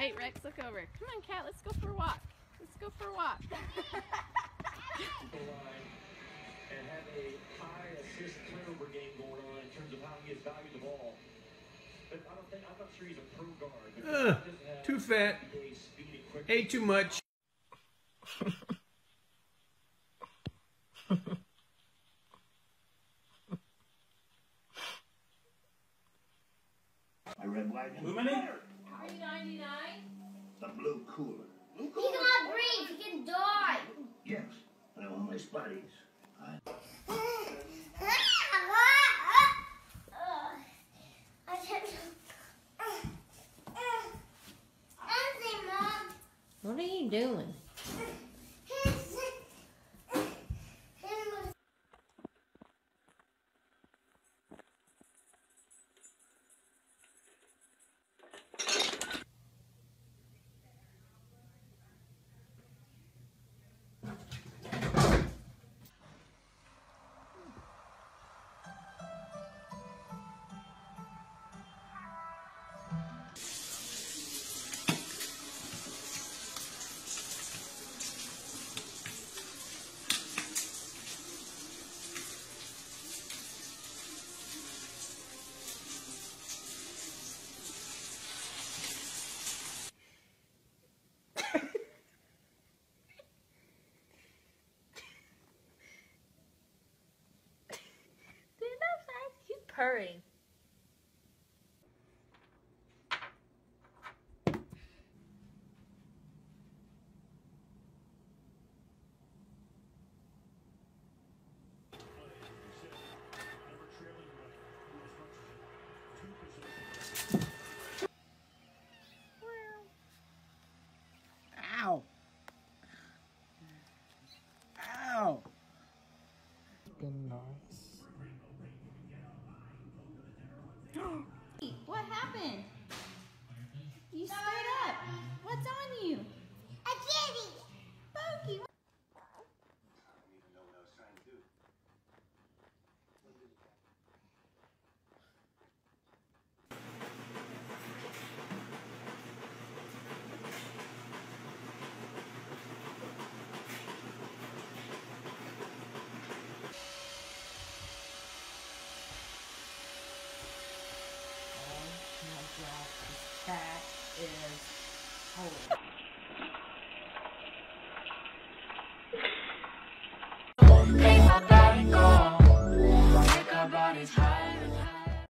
Hey, Rex, look over. Come on, cat, let's go for a walk. Let's go for a walk. And have a high assist turnover game going on in terms of how he has valued the ball. But I'm not sure he's a pro guard. Too fat. Ate too much. I read white. Blue mini? $3.99. The blue cooler. He cannot breathe. He can die. Yes, but I want my spotties. What are you doing? Purring. Ow. Ow. Good nice. What happened? You stood up. What's on you? A kitty. Pokey. This cat is holy.